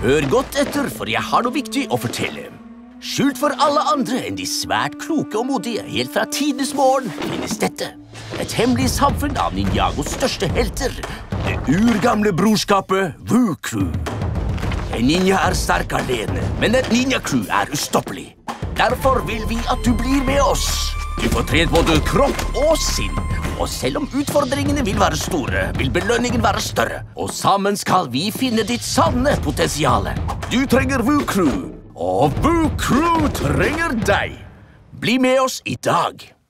Hør godt etter, for jeg har noe viktig å fortelle. Skjult for alle andre enn de svært kloke og modige helt fra tidenes morgen finnes dette. Et hemmelig samfunn av Ninjagos største helter. Det urgamle brorskapet Wu-Crew. En ninja er sterk alene, men et ninja-crew er ustoppelig. Derfor vil vi at du blir med oss. Du får trent både kropp og sinn. Og selv om utfordringene vil være store, vil belønningen være større. Og sammen skal vi finne ditt sanne potensiale. Du trenger Wu-Crew, og Wu-Crew trenger deg. Bli med oss i dag.